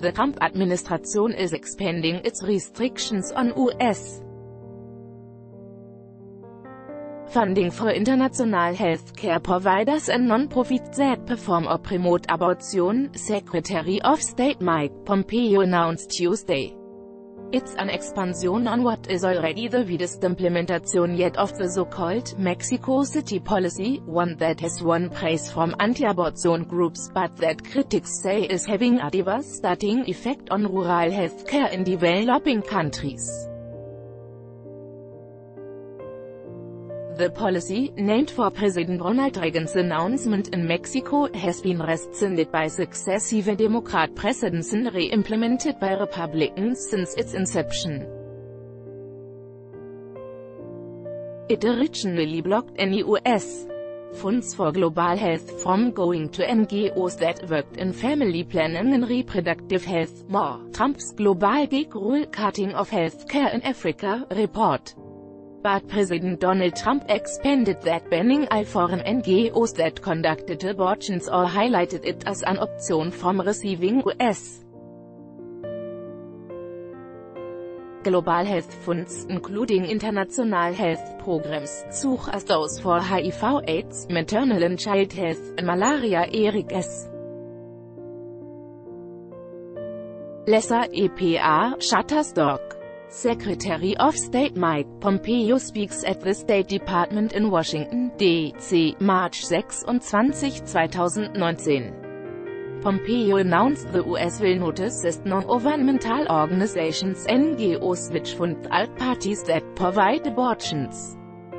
the Trump administration is expanding its restrictions on U.S. funding for international health care providers and non-profits that perform or promote abortion, Secretary of State Mike Pompeo announced Tuesday. It's an expansion on what is already the widest implementation yet of the so-called Mexico City policy, one that has won praise from anti-abortion groups but that critics say is having a devastating effect on rural health care in developing countries. The policy, named for President Ronald Reagan's announcement in Mexico, has been rescinded by successive Democrat presidents and re-implemented by Republicans since its inception. It originally blocked any U.S. funds for global health from going to NGOs that worked in family planning and reproductive health, more Trump's global gig rule cutting of health care in Africa report. But President Donald Trump expanded that banning all foreign NGOs that conducted abortions or highlighted it as an option from receiving U.S. global health funds, including international health programs, such as those for HIV/AIDS, maternal and child health, and malaria. Eric S. Lesser EPA, Shutterstock. Secretary of State Mike Pompeo speaks at the State Department in Washington, D.C., March 26, 2019. Pompeo announced the U.S. will not assist non-governmental organizations (NGOs) which fund third parties that provide abortions.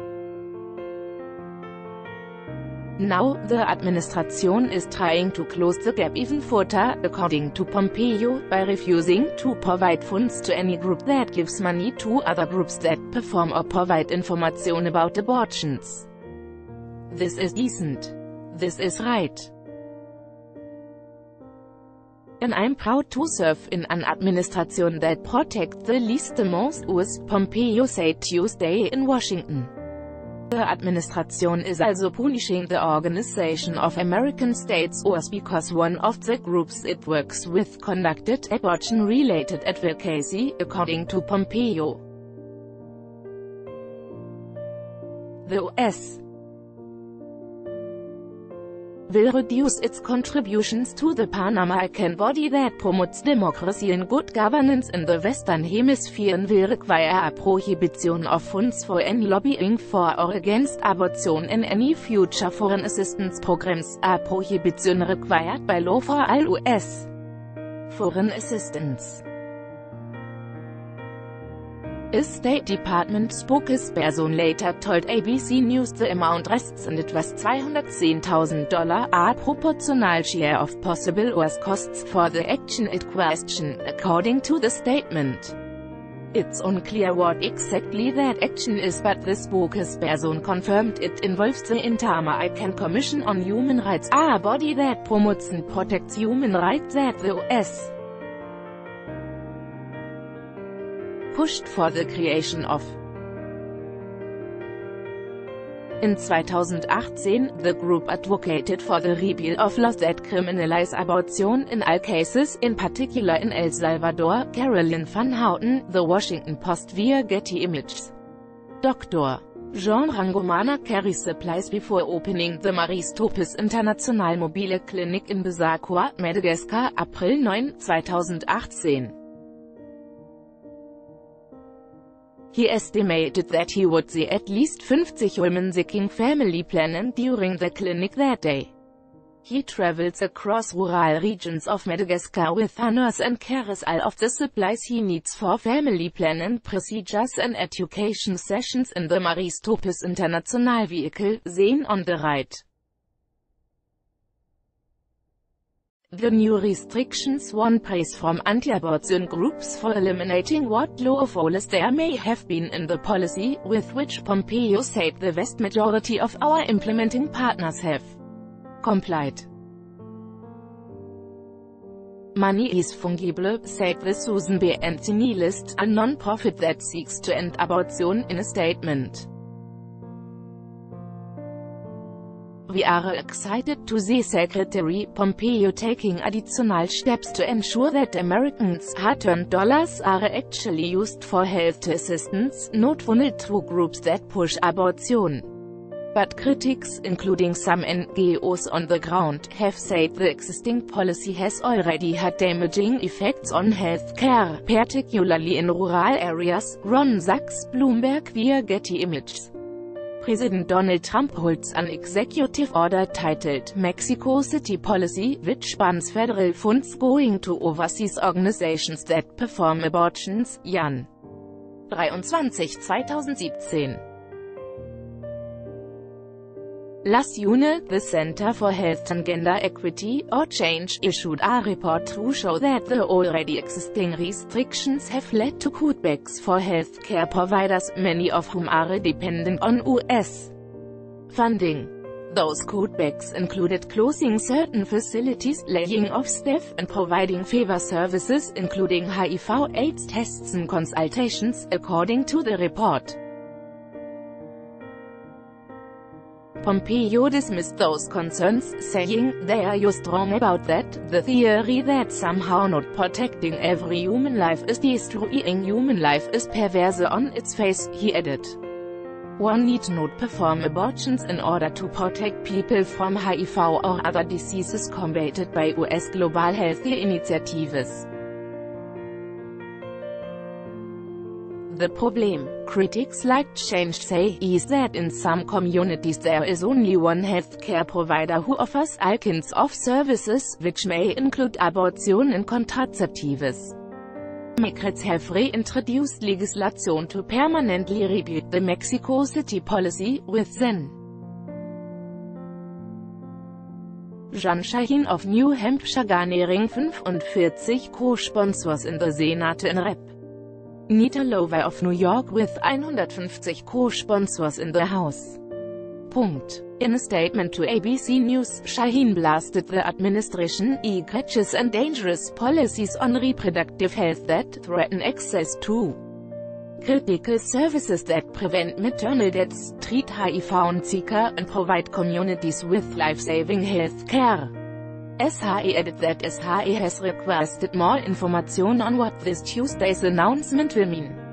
Now, the administration is trying to close the gap even further, according to Pompeo, by refusing to provide funds to any group that gives money to other groups that perform or provide information about abortions. This is decent. This is right. And I'm proud to serve in an administration that protects the least the most, US Pompeo said Tuesday in Washington. The administration is also punishing the Organization of American States (OAS) because one of the groups it works with conducted abortion-related advocacy, according to Pompeo. The U.S. will reduce its contributions to the Pan-American body that promotes democracy and good governance in the Western Hemisphere and will require a prohibition of funds for any lobbying for or against abortion in any future foreign assistance programs, a prohibition required by law for all U.S. foreign assistance. A State Department spokesperson later told ABC News the amount rests and it was $210,000, a proportional share of possible U.S. costs for the action at question, according to the statement. It's unclear what exactly that action is, but the spokesperson confirmed it involves the Inter-American Commission on Human Rights, a body that promotes and protects human rights that the U.S. pushed for the creation of. In 2018, the group advocated for the repeal of laws that criminalize abortion in all cases, in particular in El Salvador. Carolyn Van Houten, The Washington Post via Getty Images. Dr. Jean Rangomana carries supplies before opening the Marie Stopes International Mobile Clinic in Besakwa, Madagascar, April 9, 2018. He estimated that he would see at least 50 women seeking family planning during the clinic that day. He travels across rural regions of Madagascar with a nurse and carries all of the supplies he needs for family planning procedures and education sessions in the Marie Stopes International vehicle, seen on the right. The new restrictions won praise from anti-abortion groups for eliminating what loopholes there may have been in the policy, with which Pompeo said the vast majority of our implementing partners have complied. Money is fungible, said the Susan B. Anthony List, a non-profit that seeks to end abortion, in a statement. We are excited to see Secretary Pompeo taking additional steps to ensure that Americans' hard-earned dollars are actually used for health assistance, not funneled through groups that push abortion. But critics, including some NGOs on the ground, have said the existing policy has already had damaging effects on health care, particularly in rural areas. Ron Sachs, Bloomberg via Getty Images. President Donald Trump holds an executive order titled Mexico City Policy, which bans federal funds going to overseas organizations that perform abortions. Jan. 23/2017. Last June, the Center for Health and Gender Equity, or Change, issued a report to show that the already existing restrictions have led to cutbacks for healthcare providers, many of whom are dependent on U.S. funding. Those cutbacks included closing certain facilities, laying off staff, and providing favor services, including HIV/AIDS tests and consultations, according to the report. Pompeo dismissed those concerns, saying, "They are just wrong about that. The theory that somehow not protecting every human life is destroying human life is perverse on its face," he added. One need not perform abortions in order to protect people from HIV or other diseases combated by US global health initiatives. The problem, critics like Change say, is that in some communities there is only one healthcare provider who offers all kinds of services, which may include abortion and contraceptives. Democrats have reintroduced legislation to permanently repeal the Mexico City policy, with then John Shaheen of New Hampshire garnering 45 co-sponsors in the Senate and Rep. Nita Lowey of New York with 150 co-sponsors in the House. In a statement to ABC News, Shaheen blasted the administration, egregious and dangerous policies on reproductive health that threaten access to critical services that prevent maternal deaths, treat HIV and Zika, and provide communities with life-saving health care. SHE added that SHE has requested more information on what this Tuesday's announcement will mean.